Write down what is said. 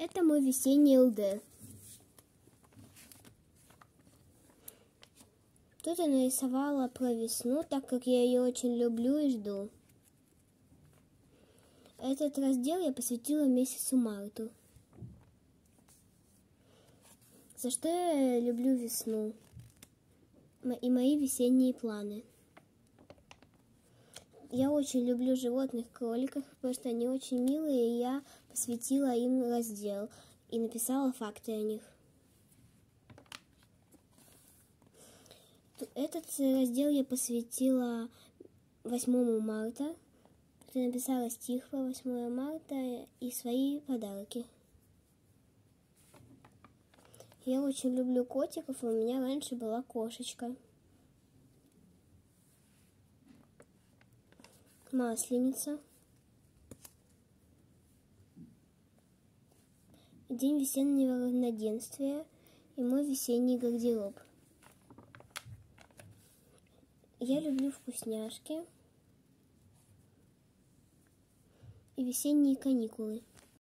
Это мой весенний ЛД. Тут я нарисовала про весну, так как я ее очень люблю и жду. Этот раздел я посвятила месяцу марту. За что я люблю весну и мои весенние планы. Я очень люблю животных, кроликов, потому что они очень милые, и я посвятила им раздел и написала факты о них. Этот раздел я посвятила 8 марта. Я написала стих по 8 марта и свои подарки. Я очень люблю котиков, и у меня раньше была кошечка. Масленица. День весеннего равноденствия и мой весенний гардероб. Я люблю вкусняшки и весенние каникулы.